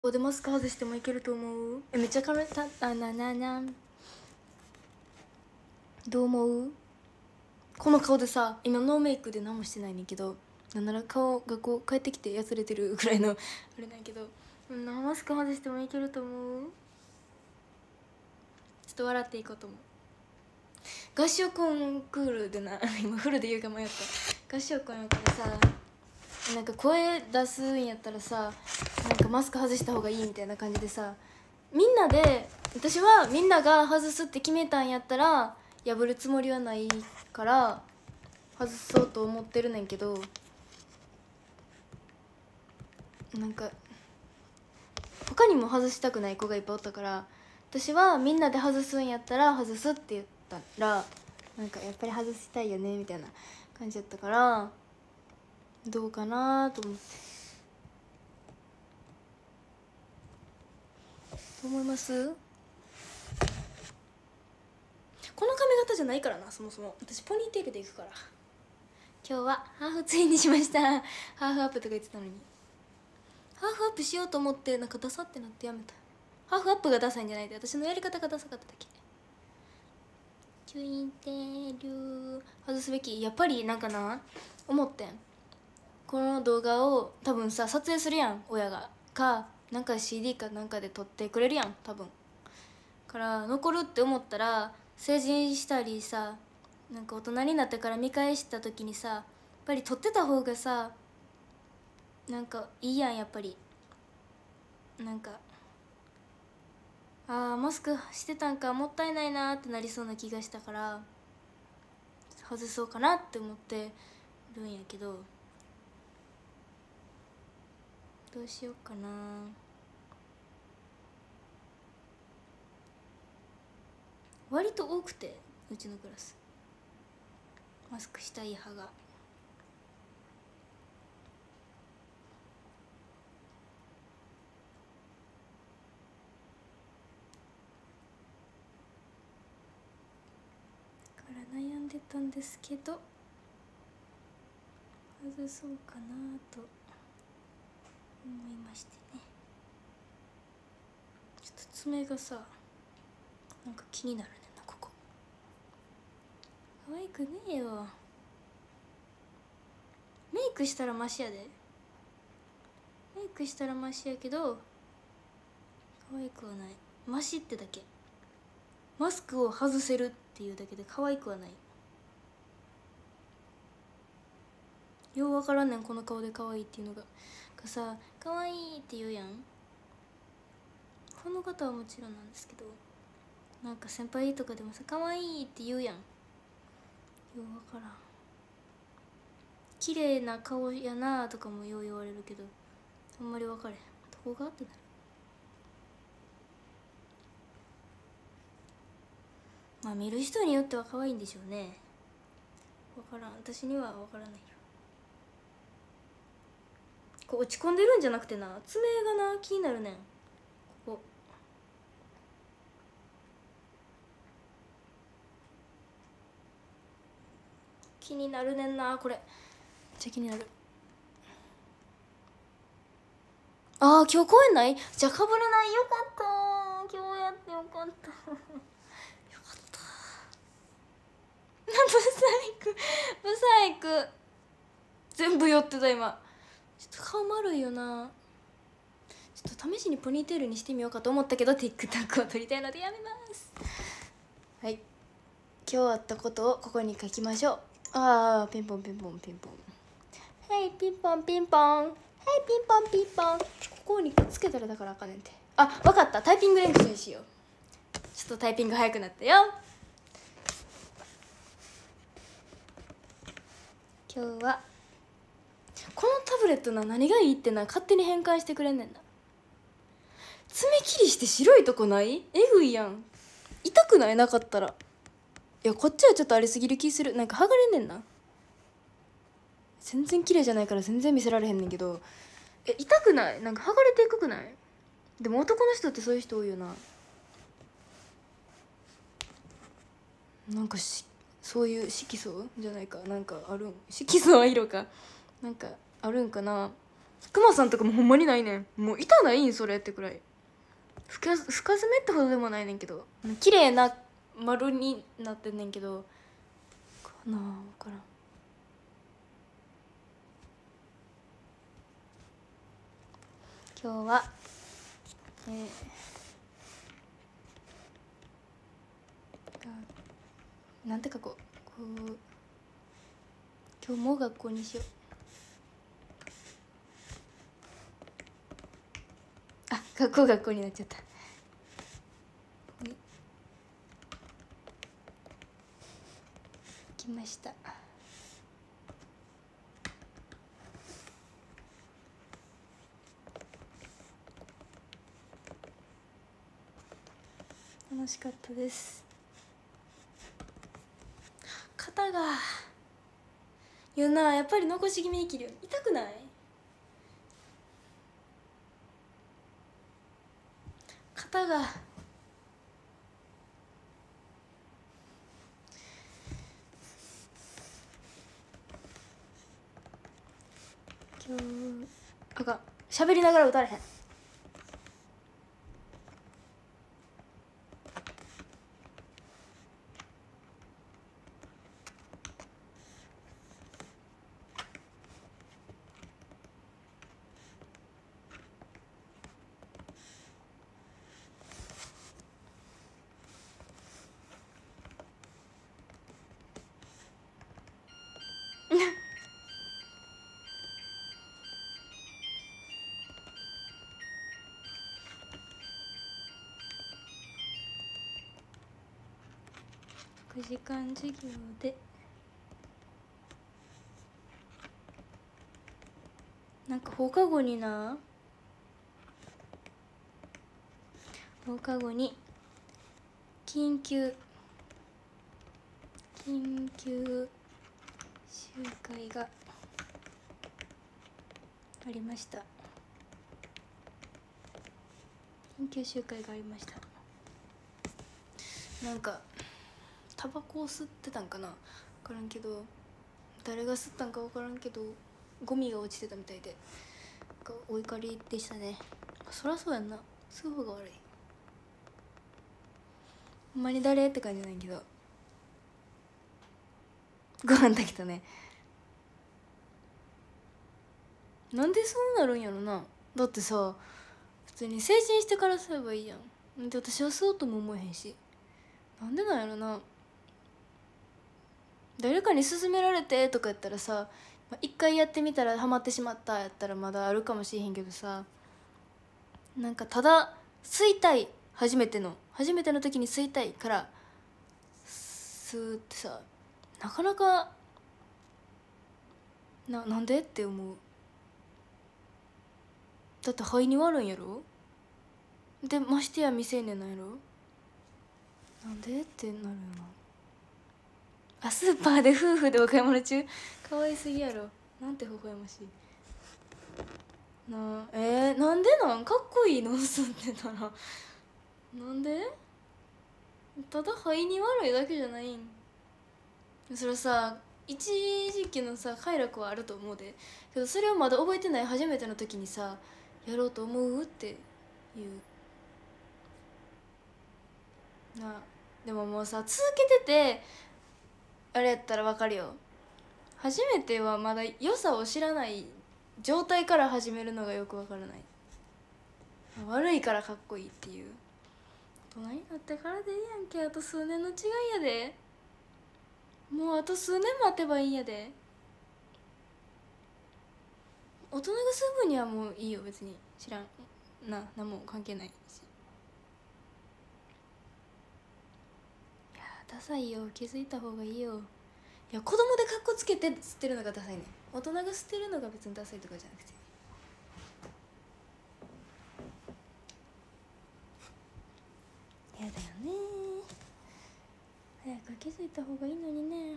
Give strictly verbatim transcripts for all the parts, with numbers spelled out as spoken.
ここでマスク外してもいけると思う？え、めっちゃカメたあなななどう思う？この顔でさ、今ノーメイクで何もしてないねんけど、なんなら顔学校帰ってきてやつれてるぐらいのあれなんやけど、うんマスク外してもいけると思う？ちょっと笑っていこうと思う。合唱コンクールでな今フルで言うか迷った。合唱コンやからさ、なんか声出すんやったらさ、なんかマスク外した方がいいみたいな感じでさ、みんなで、私はみんなが外すって決めたんやったら破るつもりはないから外そうと思ってるねんけど、なんか他にも外したくない子がいっぱいおったから、私はみんなで外すんやったら外すって言ったら、なんかやっぱり外したいよねみたいな感じだったから、どうかなと思って。どう思います？この髪型じゃないからな、そもそも。私ポニーテールでいくから。今日はハーフツインにしました。ハーフアップとか言ってたのに、ハーフアップしようと思ってなんかダサってなってやめた。ハーフアップがダサいんじゃないで、私のやり方がダサかっただけ。ツインテール外すべき。やっぱりなんかな、思ってん。この動画を多分さ撮影するやん、親がかなんか シーディー かなんかで撮ってくれるやん多分。から残るって思ったら、成人したりさ、なんか大人になってから見返した時にさ、やっぱり撮ってた方がさ、なんかいいやんやっぱり。なんかあーマスクしてたんかもったいないなってなりそうな気がしたから、外そうかなって思ってるんやけど、どうしようかな。割と多くて、うちのクラスマスクしたい派が。だから悩んでたんですけど、外そうかなと思いましてね。ちょっと爪がさ、なんか気になるねんな、ここ。可愛くねえわ。メイクしたらマシやで。メイクしたらマシやけど可愛くはない。マシってだけ。マスクを外せるっていうだけで可愛くはない。よう分からんねん、この顔で可愛いっていうのが。がさ、可愛いって言うやん。この方はもちろんなんですけど、なんか先輩とかでもさ、可愛いって言うやん。よう分からん。綺麗な顔やなとかもよう言われるけど、あんまり分かれへん。どこがってなる。まあ見る人によっては可愛いんでしょうね。分からん、私には分からないよ。こう落ち込んでるんじゃなくてな、爪がな気になるねん。ここ気になるねんな、これめっちゃ気になる。ああ今日公演ない？じゃあかぶらない。よかった、今日やってよかったよかったブサイクブサイク全部寄ってた今。ちょっと顔丸いよな。ちょっと試しにポニーテールにしてみようかと思ったけど TikTok を撮りたいのでやめます。はい、今日あったことをここに書きましょう。ああピンポンピンポンピンポン。はいピンポンピンポン。はいピンポンピンポン。ここにくっつけたらだからあかんねんて。あ、わかった、タイピング練習しよう。ちょっとタイピング早くなったよ。今日はこのタブレットな、何がいいってな、勝手に変換してくれんねんな。爪切りして白いとこない？えぐいやん。痛くない？なかったら。いやこっちはちょっとありすぎる気する。なんか剥がれんねんな。全然綺麗じゃないから全然見せられへんねんけど、え痛くない？なんか剥がれていくくない？でも男の人ってそういう人多いよな。なんかしそういう色素じゃないかなんかあるん。色素は色かなんかあるんかな。 クマさんとかもほんまにないねん。もう板ないんそれってくらい。深深爪ってほどでもないねんけど、綺麗な丸になってんねんけどかなあ、分からん。今日はえー、なんて書こう、こう今日も学校にしよう。あ、学校学校になっちゃった。来ました。楽しかったです。肩が言うな、やっぱり残し気味に切るよ。痛くない？肩が今日あかん、喋りながら打たれへん。ろくじかん授業でなんか放課後にな放課後に緊急緊急集会がありました。緊急集会がありました。なんかタバコを吸ってたんかな、分からんけど、誰が吸ったんか分からんけどゴミが落ちてたみたいで、お怒りでしたね。そりゃそうやんな、吸う方が悪い。ほんまに誰って感じなんやけど、ご飯炊きたね。なんでそうなるんやろな。だってさ、普通に成人してからすればいいやん。で私は吸おうとも思えへんし、なんでなんやろな。誰かに勧められてとかやったらさ、一回やってみたらハマってしまったやったらまだあるかもしれへんけどさ、なんかただ吸いたい、初めての初めての時に吸いたいから吸うってさ、なかなかな、なんでって思う。だって肺に悪いんやろ。でましてや未成年なんやろ。なんでってなるよな。あ、スーパーで夫婦でお買い物中、かわいすぎやろ。なんて微笑ましいなあ。えー、なんでなん、かっこいいの吸ってたら。なんでただ肺に悪いだけじゃないん。それさ、一時期のさ快楽はあると思うで、けどそれをまだ覚えてない初めての時にさ、やろうと思うっていうなあ。でももうさ、続けててあれやったらわかるよ。初めてはまだ良さを知らない状態から始めるのがよくわからない。悪いからかっこいいっていう。大人になってからでいいやんけ。あと数年の違いやで。もうあと数年待てばいいんやで。大人が吸う分にはもういいよ、別に知らんな、何も関係ないし。いやダサいよ、気づいた方がいいよ。いや子供でカッコつけて吸ってるのがダサいね。大人が吸ってるのが別にダサいとかじゃなくて、やだよね。早く気づいた方がいいのにね。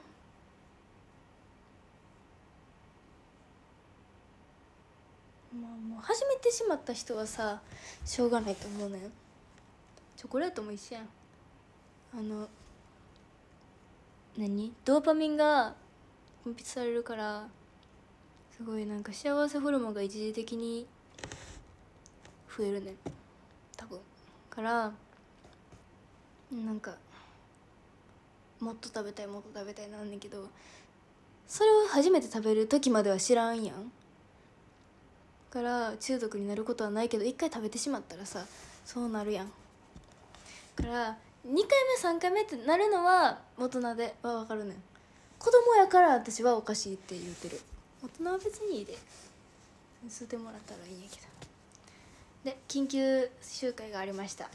まあもう始めてしまった人はさしょうがないと思うねん。チョコレートも一緒やん。あの何ドーパミンが分泌されるからすごいなんか幸せホルモンが一時的に増えるねん多分からなんかもっと食べたいもっと食べたいなんねんけど、それを初めて食べる時までは知らんやんから中毒になることはないけど、一回食べてしまったらさそうなるやんからにかいめさんかいめってなるのは大人では分かるねん。子供やから私はおかしいって言うてる。大人は別にいいで吸ってもらったらいいんやけど。で緊急集会がありました。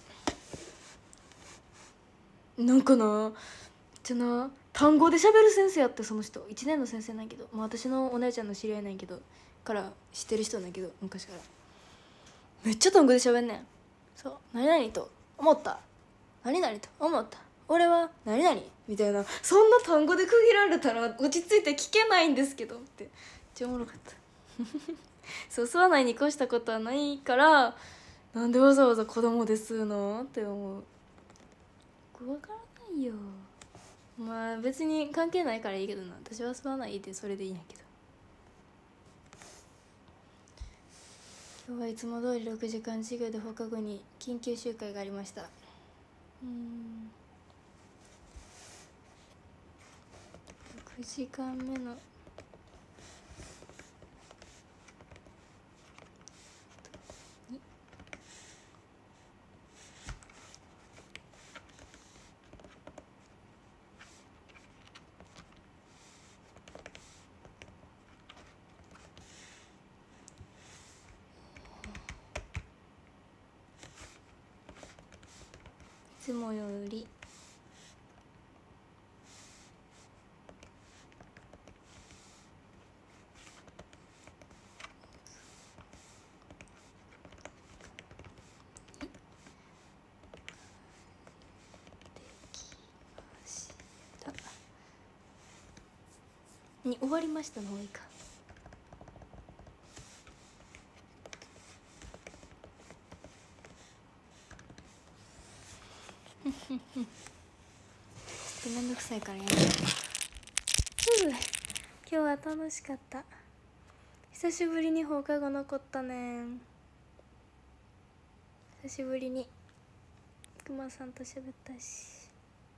なんかなじゃな単語で喋る先生やって、その人いちねんの先生なんやけど、まあ、私のお姉ちゃんの知り合いなんやけどから知ってる人なんやけど、昔からめっちゃ単語で喋んねん。そう何々と思った何々と思った俺は何々みたいな、そんな単語で区切られたら落ち着いて聞けないんですけどってめっちゃおもろかったそう吸わないに越したことはないから、なんでわざわざ子供で吸うのって思う。分からないよ。まあ別に関係ないからいいけどな、私は吸わないでそれでいいんやけど。今日はいつも通りろくじかん授業で放課後に緊急集会がありました。うんろくじかんめのいつもよりに終わりましたの方がいいか。ちょっとめんどくさいからやめよう。今日は楽しかった。久しぶりに放課後残ったねん。久しぶりにくまさんと喋ったし、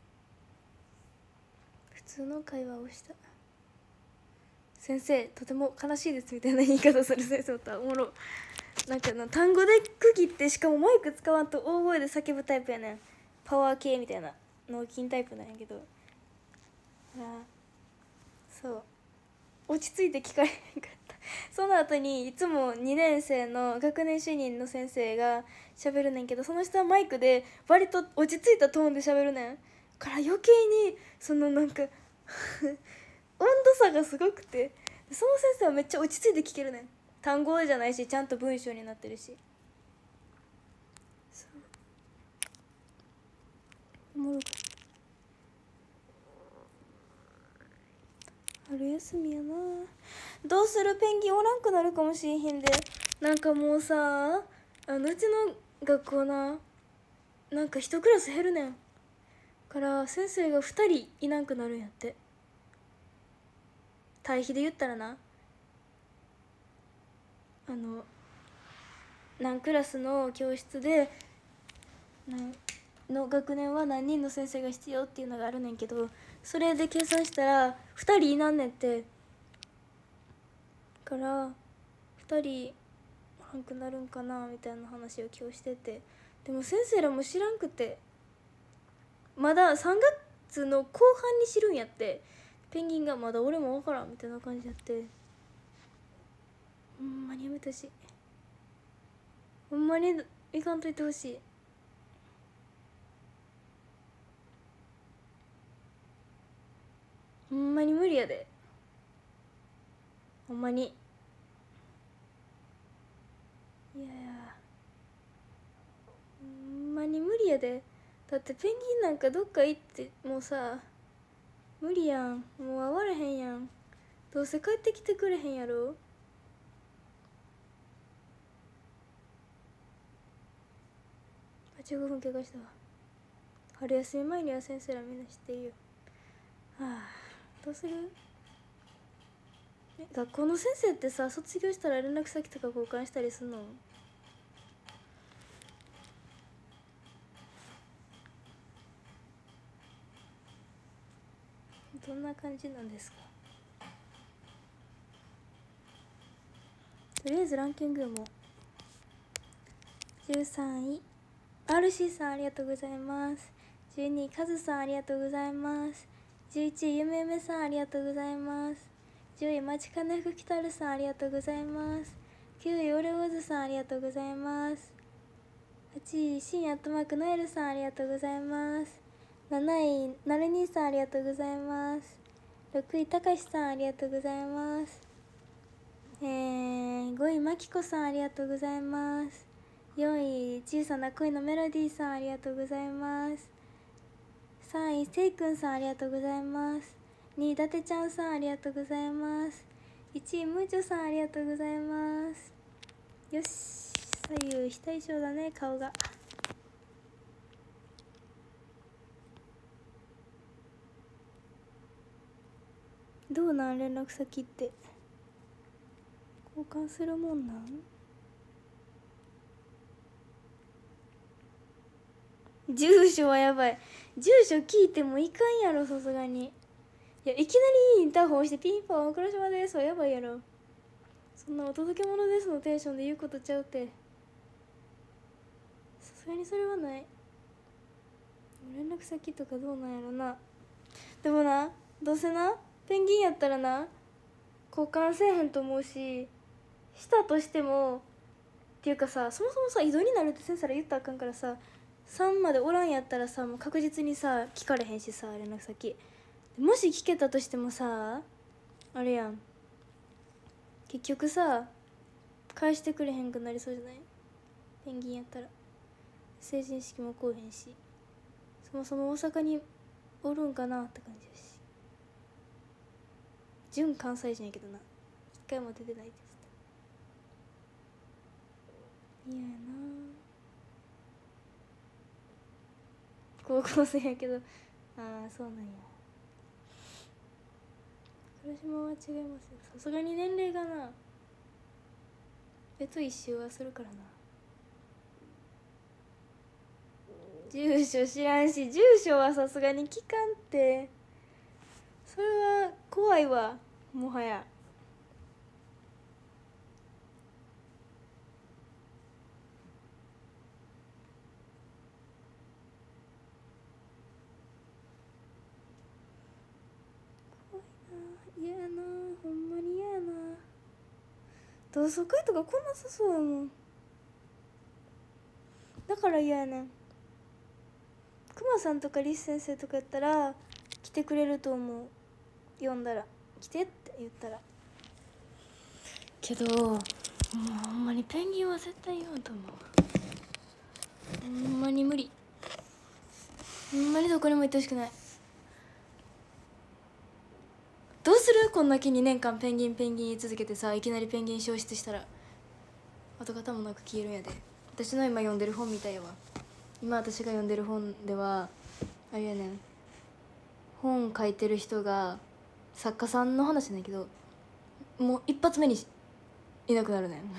普通の会話をした。先生とても悲しいですみたいな言い方する先生とはおもろ。なんかな単語で区切って、しかもマイク使わんと大声で叫ぶタイプやねん。パワー系みたいな脳筋タイプなんやけど、あそう落ち着いて聞かれへんかった。その後にいつもにねん生の学年主任の先生が喋るねんけど、その人はマイクで割と落ち着いたトーンで喋るねんから余計にそのなんか温度差がすごくて、その先生はめっちゃ落ち着いて聞けるねん。単語じゃないしちゃんと文章になってるし、そうおもろかった。春休みやな。どうする、ペンギンおらんくなるかもしれへんで。なんかもうさ、あのうちの学校な、なんか一クラス減るねんから先生がふたりいなくなるんやって。対比で言ったらな、あの何クラスの教室での学年は何人の先生が必要っていうのがあるねんけど、それで計算したらふたりいなんねんって。からふたりおらんくなるんかなみたいな話を今日してて、でも先生らも知らんくて、まださんがつの後半に知るんやって。ペンギンがまだ俺も分からんみたいな感じやって、ほんまにやめてほしい。ほんまに行かんといてほしい。ほんまに無理やで、ほんまに。いやいやほんまに無理やで。だってペンギンなんかどっか行ってもうさ無理やん、もう会われへんやん。どうせ帰ってきてくれへんやろ。あじゅうごふん経過したわ。春休み前には先生らみんな知ってるよ。はあどうする。 学校の先生ってさ、卒業したら連絡先とか交換したりすんの？どんな感じなんですか？とりあえずランキングもじゅうさんい アールシー さんありがとうございます。じゅうにいカズさんありがとうございます。じゅういちいゆめゆめさんありがとうございます。じゅういまちかねふきたるさんありがとうございます。きゅういオレオズさんありがとうございます。はちい深夜とマークノエルさんありがとうございます。なないなるにさんありがとうございます。ろくいたかしさんありがとうございます。えー、ごいまきこさんありがとうございます。よんい小さな恋のメロディーさんありがとうございます。さんいせいくんさんありがとうございます。にい伊達ちゃんさんありがとうございます。いちいムーチョさんありがとうございます。よし、左右非対称だね、顔が。どうなん連絡先って交換するもんなん？住所はやばい。住所聞いてもいかんやろ、さすがに。いや、いきなりインターホンしてピンポン黒島ですはやばいやろ。そんなお届け物ですのテンションで言うことちゃうて。さすがにそれはない。連絡先とかどうなんやろな。でもな、どうせなペンギンやったらな交換せえへんと思うし、したとしてもっていうかさ、そもそもさ異動になるって先生ら言ったらあかんからさ、さんまでおらんやったらさもう確実にさ聞かれへんしさ、連絡先もし聞けたとしてもさあれやん、結局さ返してくれへんくなりそうじゃない？ペンギンやったら成人式も来おへんし、そもそも大阪におるんかなって感じやし、純関西人やけどな、一回も出てないです。嫌やな、高校生やけど。ああそうなんや。黒島は違いますよ、さすがに年齢がなえと一周はするからな。住所知らんし、住所はさすがに聞かんって、それは怖いわ、もはや。怖いな、嫌やな、ほんまに嫌やな。同窓会とか来なさそうやもん、だから嫌やねん。クマさんとかリス先生とかやったら来てくれると思う、呼んだら来てって言ったら。けどもうほんまにペンギンは絶対言わんと思う。ほんまに無理、ほんまにどこにも行ってほしくない。どうする？こんな気にねんかんペンギンペンギン言い続けてさ、いきなりペンギン消失したら跡形もなく消えるんやで。私の今読んでる本みたいやわ。今私が読んでる本ではあれやねん、本書いてる人が作家さんの話なんやけど、もう一発目にいなくなるね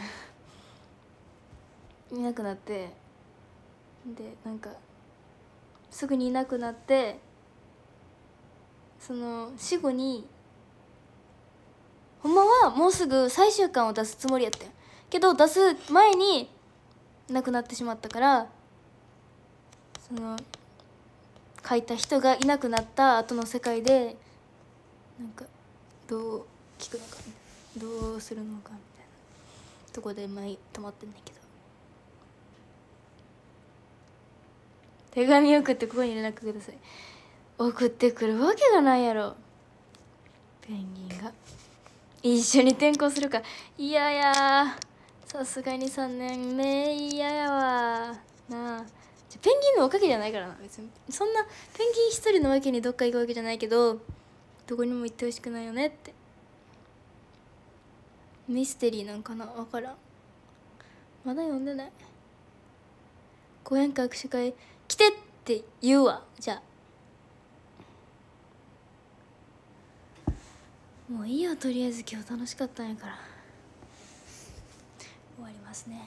んいなくなって、でなんかすぐにいなくなって、その死後にほんまはもうすぐ最終巻を出すつもりやったんけど、出す前に亡くなってしまったから、その書いた人がいなくなった後の世界でなんかどう聞くのかどうするのかみたいなとこで前止まってんねんけど、手紙送ってここに連絡ください。送ってくるわけがないやろ、ペンギンが。一緒に転校するか嫌や、さすがにさんねんめ嫌やわなあ。ペンギンのおかげじゃないからな、別にそんなペンギン一人のわけにどっか行くわけじゃないけど、どこにも行ってほしくないよねって。ミステリーなんかな、分からん、まだ読んでない。講演会握手会来てって言うわ、じゃあもういいよ、とりあえず今日楽しかったんやから。終わりますね。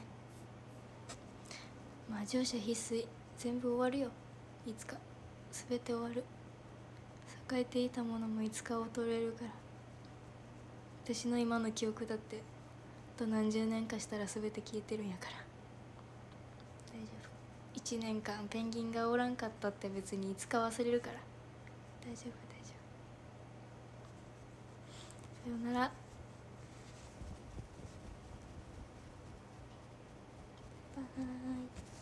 まあ乗車必須、全部終わるよ、いつか全て終わる。栄えていたものもいつか衰えるから。私の今の記憶だってあと何十年かしたら全て消えてるんやから。大丈夫。いちねんかんペンギンがおらんかったって別にいつか忘れるから。大丈夫大丈夫。さようなら。バイ。